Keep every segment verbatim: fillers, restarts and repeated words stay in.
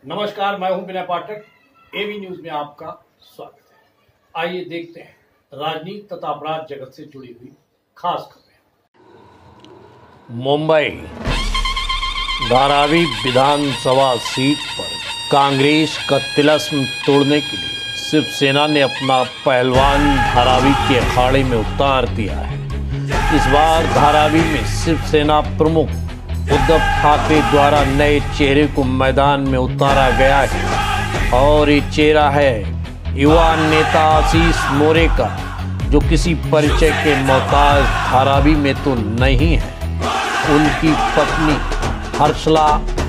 नमस्कार, मैं हूं विनय पाठक। एबी न्यूज में आपका स्वागत है। आइए देखते हैं राजनीति तथा अपराध जगत से जुड़ी हुई खास खबरें। मुंबई धारावी विधानसभा सीट पर कांग्रेस का तिलिस्म तोड़ने के लिए शिवसेना ने अपना पहलवान धारावी के अखाड़े में उतार दिया है। इस बार धारावी में शिवसेना प्रमुख उद्धव ठाकरे द्वारा नए चेहरे को मैदान में उतारा गया है और ये चेहरा है युवा नेता आशीष मोरे का, जो किसी परिचय के मोहताज धारावी में तो नहीं है। उनकी पत्नी हर्षला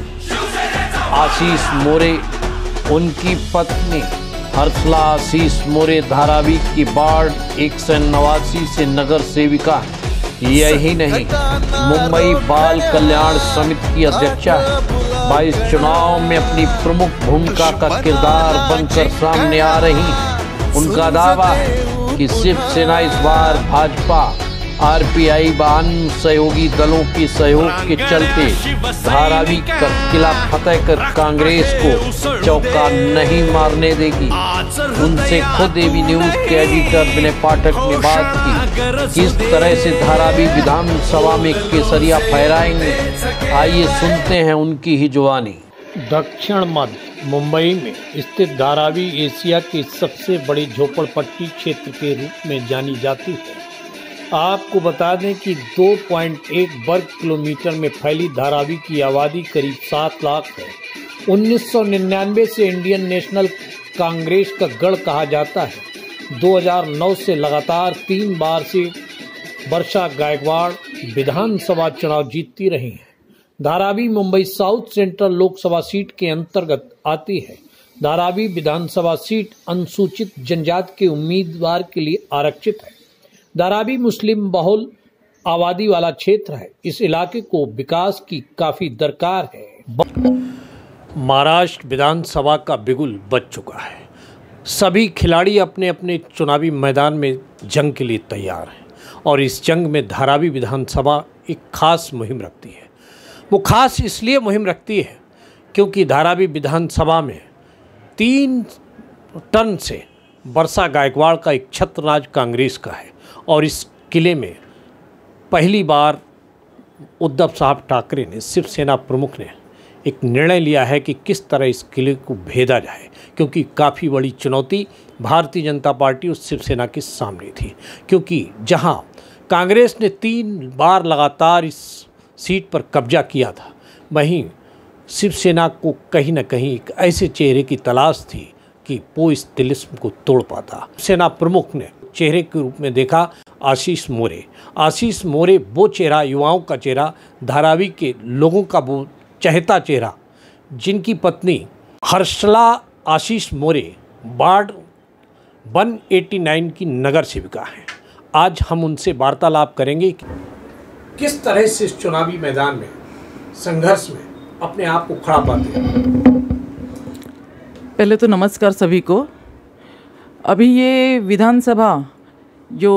आशीष मोरे उनकी पत्नी हर्षला आशीष मोरे धारावी की वार्ड एक सौ नवासी से नगर सेविका है। यही नहीं, मुंबई बाल कल्याण समिति की अध्यक्षा है। बाईस चुनाव में अपनी प्रमुख भूमिका का किरदार बनकर सामने आ रही हैं। उनका दावा है कि शिवसेना इस बार भाजपा, आरपीआई व अन्य सहयोगी दलों के सहयोग के चलते धारावी का किला फतेह कर कांग्रेस को चौका नहीं मारने देगी। उनसे खुद एबी न्यूज के एडिटर विनय पाठक ने बात की, किस तरह से धारावी विधानसभा में केसरिया फहराएंगे। आइए सुनते हैं उनकी ही जुबानी। दक्षिण मध्य मुंबई में स्थित धारावी एशिया के सबसे बड़े झोपड़पट्टी क्षेत्र के रूप में जानी जाती है। आपको बता दें कि दो पॉइंट एक वर्ग किलोमीटर में फैली धारावी की आबादी करीब सात लाख है। उन्नीस सौ निन्यानवे से इंडियन नेशनल कांग्रेस का गढ़ कहा जाता है। दो हज़ार नौ से लगातार तीन बार से वर्षा गायकवाड़ विधानसभा चुनाव जीतती रही हैं। Dharavi Mumbai south central Lok Sabha seat के अंतर्गत आती है। धारावी विधानसभा सीट अनुसूचित जनजाति के उम्मीदवार के लिए आरक्षित है। धारावी मुस्लिम बहुल आबादी वाला क्षेत्र है। इस इलाके को विकास की काफी दरकार है। महाराष्ट्र विधानसभा का बिगुल बज चुका है। सभी खिलाड़ी अपने अपने चुनावी मैदान में जंग के लिए तैयार हैं और इस जंग में धारावी विधानसभा एक खास मुहिम रखती है। वो खास इसलिए मुहिम रखती है क्योंकि धारावी विधानसभा में तीन टर्न से वर्षा गायकवाड़ का एक छत्रराज कांग्रेस का है और इस किले में पहली बार उद्धव साहब ठाकरे ने, शिवसेना प्रमुख ने एक निर्णय लिया है कि किस तरह इस किले को भेदा जाए, क्योंकि काफ़ी बड़ी चुनौती भारतीय जनता पार्टी और शिवसेना के सामने थी। क्योंकि जहां कांग्रेस ने तीन बार लगातार इस सीट पर कब्जा किया था, वहीं शिवसेना को कहीं ना कहीं एक ऐसे चेहरे की तलाश थी कि वो इस तिलिस्म को तोड़ पाता। सेना प्रमुख ने चेहरे के रूप में देखा आशीष मोरे। आशीष मोरे वो चेहरा, युवाओं का चेहरा, धारावी के लोगों का वो चहेता चेहरा, जिनकी पत्नी हर्षला आशीष मोरे वार्ड एक सौ नवासी की नगर सेविका हैं। आज हम उनसे वार्तालाप करेंगे कि किस तरह से इस चुनावी मैदान में, संघर्ष में अपने आप को खड़ा पाते हैं। पहले तो नमस्कार सभी को। अभी ये विधानसभा जो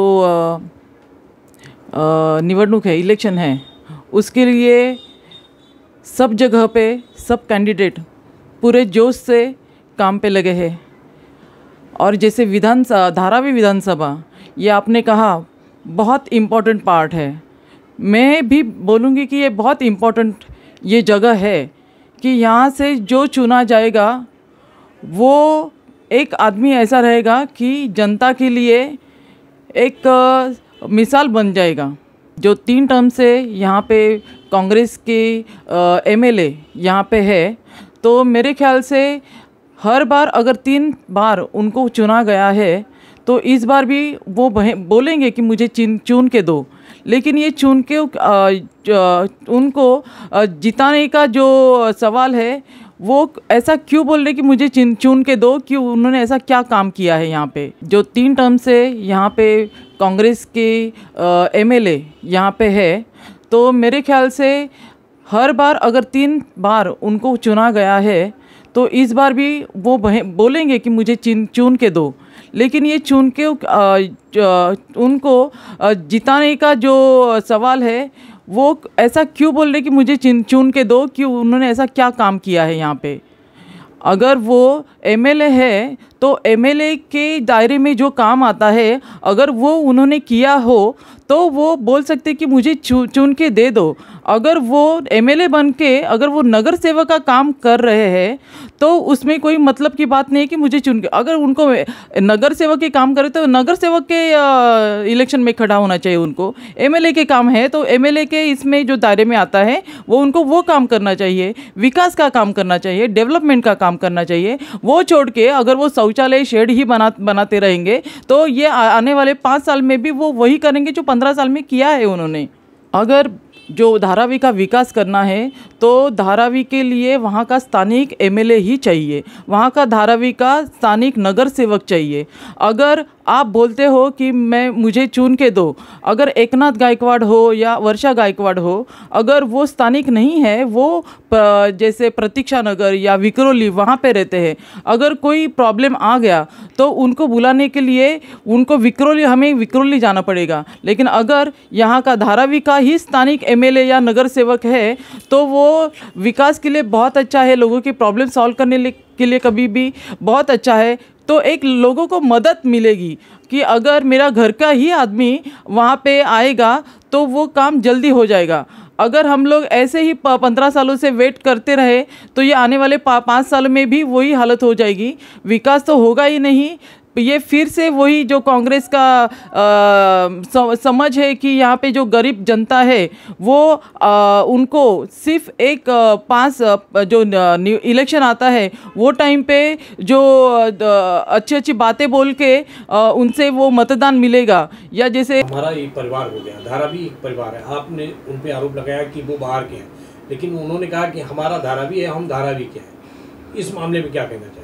निवडणूक है, इलेक्शन है, उसके लिए सब जगह पे सब कैंडिडेट पूरे जोश से काम पे लगे हैं। और जैसे विधान धारावी विधानसभा, ये आपने कहा बहुत इम्पोर्टेंट पार्ट है। मैं भी बोलूँगी कि ये बहुत इम्पोर्टेंट ये जगह है कि यहाँ से जो चुना जाएगा वो एक आदमी ऐसा रहेगा कि जनता के लिए एक मिसाल बन जाएगा। जो तीन टर्म से यहाँ पे कांग्रेस के एमएलए यहाँ पे है, तो मेरे ख्याल से हर बार अगर तीन बार उनको चुना गया है तो इस बार भी वो बोलेंगे कि मुझे चुन के दो। लेकिन ये चुन के उनको जिताने का जो सवाल है, वो ऐसा क्यों बोल रहे कि मुझे चुन के दो, कि उन्होंने ऐसा क्या काम किया है यहाँ पे। जो तीन टर्म से यहाँ पे कांग्रेस के एमएलए यहाँ पे है, तो मेरे ख्याल से हर बार अगर तीन बार उनको चुना गया है तो इस बार भी वो बोलेंगे कि मुझे चुन के दो। लेकिन ये चुन के उनको जिताने का जो सवाल है, वो ऐसा क्यों बोल रहे कि मुझे चुन के दो, कि उन्होंने ऐसा क्या काम किया है यहाँ पे। अगर वो एमएलए है तो एमएलए के दायरे में जो काम आता है अगर वो उन्होंने किया हो तो वो बोल सकते कि मुझे चु, चुन के दे दो। अगर वो एमएलए बन के अगर वो नगर सेवक का काम कर रहे हैं तो उसमें कोई मतलब की बात नहीं है कि मुझे चुन के, अगर उनको नगर सेवक के काम करे तो नगर सेवक के इलेक्शन में खड़ा होना चाहिए। उनको एमएलए के काम है तो एमएलए के इसमें जो दायरे में आता है वो उनको वो काम करना चाहिए, विकास का काम करना चाहिए, डेवलपमेंट का काम करना चाहिए। वो छोड़ के अगर वो शौचालय शेड ही बना बनाते रहेंगे तो ये आने वाले पाँच साल में भी वो वही करेंगे जो पंद्रह साल में किया है उन्होंने। अगर जो धारावी का विकास करना है तो धारावी के लिए वहाँ का स्थानिक एमएलए ही चाहिए, वहाँ का धारावी का स्थानिक नगर सेवक चाहिए। अगर आप बोलते हो कि मैं मुझे चुन के दो, अगर एकनाथ गायकवाड़ हो या वर्षा गायकवाड़ हो, अगर वो स्थानिक नहीं है, वो जैसे प्रतीक्षा नगर या विक्रोली वहाँ पे रहते हैं, अगर कोई प्रॉब्लम आ गया तो उनको बुलाने के लिए उनको विक्रोली हमें विक्रोली जाना पड़ेगा। लेकिन अगर यहाँ का धारावी का ही स्थानिक एमएलए या नगर सेवक है तो वो विकास के लिए बहुत अच्छा है, लोगों की प्रॉब्लम सॉल्व करने के लिए कभी भी बहुत अच्छा है। तो एक लोगों को मदद मिलेगी कि अगर मेरा घर का ही आदमी वहाँ पे आएगा तो वो काम जल्दी हो जाएगा। अगर हम लोग ऐसे ही पंद्रह सालों से वेट करते रहे तो ये आने वाले पाँच साल में भी वही हालत हो जाएगी, विकास तो होगा ही नहीं। ये फिर से वही जो कांग्रेस का आ, समझ है कि यहाँ पे जो गरीब जनता है वो आ, उनको सिर्फ एक पास जो इलेक्शन आता है वो टाइम पे जो अच्छी अच्छी बातें बोल के आ, उनसे वो मतदान मिलेगा। या जैसे हमारा एक परिवार हो गया, धारावी एक परिवार है, आपने उन पे आरोप लगाया कि वो बाहर के हैं, लेकिन उन्होंने कहा कि हमारा धारावी है, हम धारावी के हैं। इस मामले में क्या कहना चाहिए?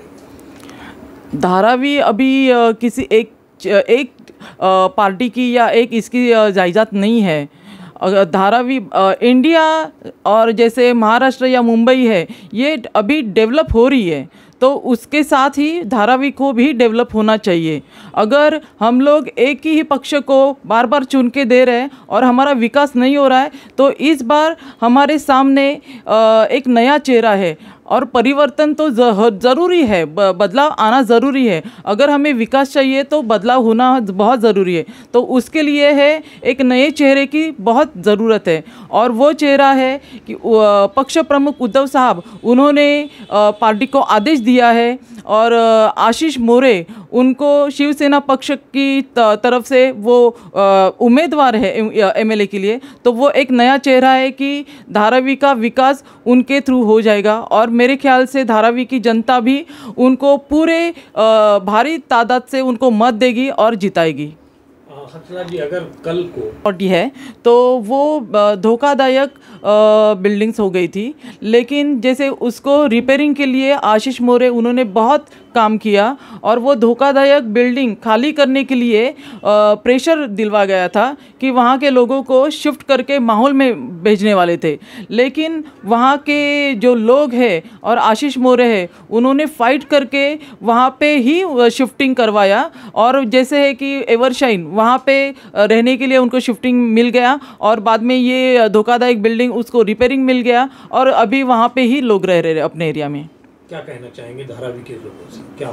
धारावी अभी आ, किसी एक एक आ, पार्टी की या एक इसकी जायदाद नहीं है। धारावी आ, इंडिया और जैसे महाराष्ट्र या मुंबई है ये अभी डेवलप हो रही है तो उसके साथ ही धारावी को भी डेवलप होना चाहिए। अगर हम लोग एक ही पक्ष को बार बार चुन के दे रहे हैं और हमारा विकास नहीं हो रहा है तो इस बार हमारे सामने एक नया चेहरा है और परिवर्तन तो ज़रूरी है, बदलाव आना ज़रूरी है। अगर हमें विकास चाहिए तो बदलाव होना बहुत ज़रूरी है, तो उसके लिए है एक नए चेहरे की बहुत ज़रूरत है। और वो चेहरा है कि पक्ष प्रमुख उद्धव साहब उन्होंने पार्टी को आदेश दिया है और आशीष मोरे उनको शिवसेना पक्ष की तरफ से वो उम्मीदवार है एमएलए के लिए, तो वो एक नया चेहरा है कि धारावी का विकास उनके थ्रू हो जाएगा। और मेरे ख्याल से धारावी की जनता भी उनको पूरे भारी तादाद से उनको मत देगी और जिताएगी। हंसराज जी, अगर कल को है तो वो धोखादायक बिल्डिंग्स हो गई थी, लेकिन जैसे उसको रिपेयरिंग के लिए आशीष मोरे उन्होंने बहुत काम किया और वो धोखादायक बिल्डिंग खाली करने के लिए प्रेशर दिलवा गया था कि वहाँ के लोगों को शिफ्ट करके माहौल में भेजने वाले थे। लेकिन वहाँ के जो लोग हैं और आशीष मोरे है उन्होंने फाइट करके वहाँ पे ही शिफ्टिंग करवाया और जैसे है कि एवरशाइन वहाँ पे रहने के लिए उनको शिफ्टिंग मिल गया और बाद में ये धोखादायक बिल्डिंग उसको रिपेयरिंग मिल गया और अभी वहाँ पे ही लोग रह रहे अपने एरिया में। क्या कहना चाहेंगे धारावी के लोगों से? क्या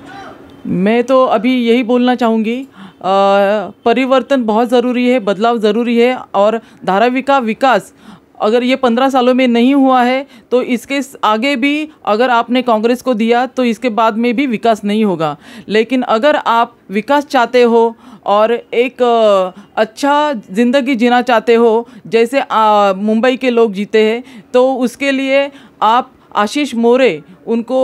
मैं तो अभी यही बोलना चाहूँगी, परिवर्तन बहुत ज़रूरी है, बदलाव ज़रूरी है और धारावी का विकास अगर ये पंद्रह सालों में नहीं हुआ है तो इसके आगे भी अगर आपने कांग्रेस को दिया तो इसके बाद में भी विकास नहीं होगा। लेकिन अगर आप विकास चाहते हो और एक अच्छा ज़िंदगी जीना चाहते हो जैसे मुंबई के लोग जीते हैं तो उसके लिए आप आशीष मोरे उनको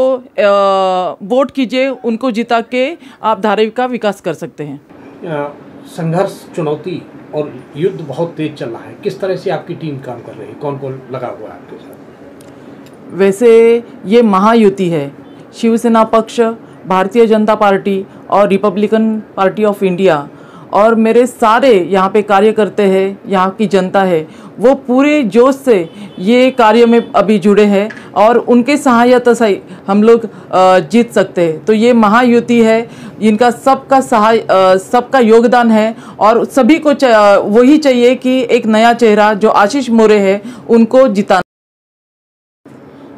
वोट कीजिए, उनको जिता के आप धारावी का विकास कर सकते हैं। संघर्ष, चुनौती और युद्ध बहुत तेज चल रहा है, किस तरह से आपकी टीम काम कर रही है, कौन कौन लगा हुआ है आपके साथ? वैसे ये महायुति है, शिवसेना पक्ष, भारतीय जनता पार्टी और रिपब्लिकन पार्टी ऑफ इंडिया और मेरे सारे यहाँ पे कार्य करते हैं, यहाँ की जनता है वो पूरे जोश से ये कार्य में अभी जुड़े हैं और उनके सहायता से हम लोग जीत सकते हैं। तो ये महायुति है, इनका सबका सहाय सबका योगदान है और सभी को वही चाहिए कि एक नया चेहरा जो आशीष मोरे है उनको जिताना।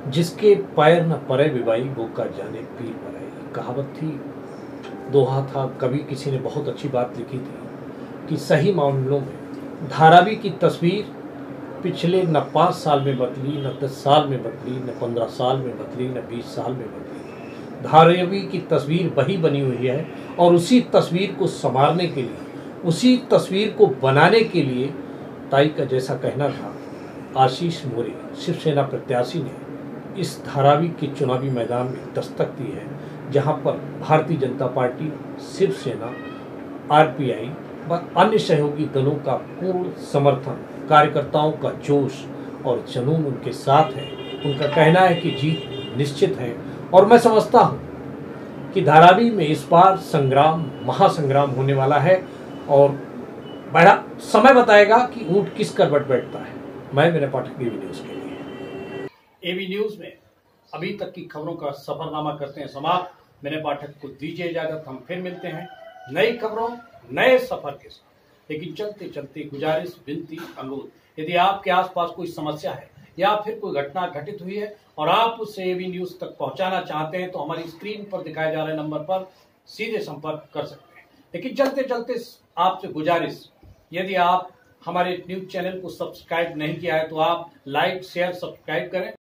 जिसके पैर न परे विवाई वो का जाने पीर पराई। कहावत थी, दोहा था, कभी किसी ने बहुत अच्छी बात लिखी थी कि सही मामलों में धारावी की तस्वीर पिछले न पाँच साल में बदली, न दस साल में बदली, न पंद्रह साल में बदली, न बीस साल में बदली। धारावी की तस्वीर वही बनी हुई है और उसी तस्वीर को संवारने के लिए, उसी तस्वीर को बनाने के लिए ताई का जैसा कहना था, आशीष मोरे शिवसेना प्रत्याशी ने इस धारावी के चुनावी मैदान में दस्तक दी है, जहां पर भारतीय जनता पार्टी, शिवसेना, आरपीआई व अन्य सहयोगी दलों का पूर्ण समर्थन, कार्यकर्ताओं का जोश और जुनून उनके साथ है। उनका कहना है कि जीत निश्चित है और मैं समझता हूं कि धारावी में इस बार संग्राम, महासंग्राम होने वाला है और बड़ा समय बताएगा कि ऊंट किस करवट बैठता है। मैं मेरे पाठक एबी न्यूज के लिए। एबी न्यूज में अभी तक की खबरों का सफरनामा करते हैं समाप्त। मेरे पाठक को दीजिए इजाजत, हम फिर मिलते हैं नई खबरों, नए सफर के साथ। लेकिन चलते चलते गुजारिश, विनती, अनुरोध, यदि आपके आसपास कोई समस्या है या फिर कोई घटना घटित हुई है और आप उसे एबी न्यूज तक पहुंचाना चाहते हैं तो हमारी स्क्रीन पर दिखाए जा रहे नंबर पर सीधे संपर्क कर सकते हैं। लेकिन चलते चलते आपसे गुजारिश, यदि आप हमारे न्यूज चैनल को सब्सक्राइब नहीं किया है तो आप लाइक, शेयर, सब्सक्राइब करें।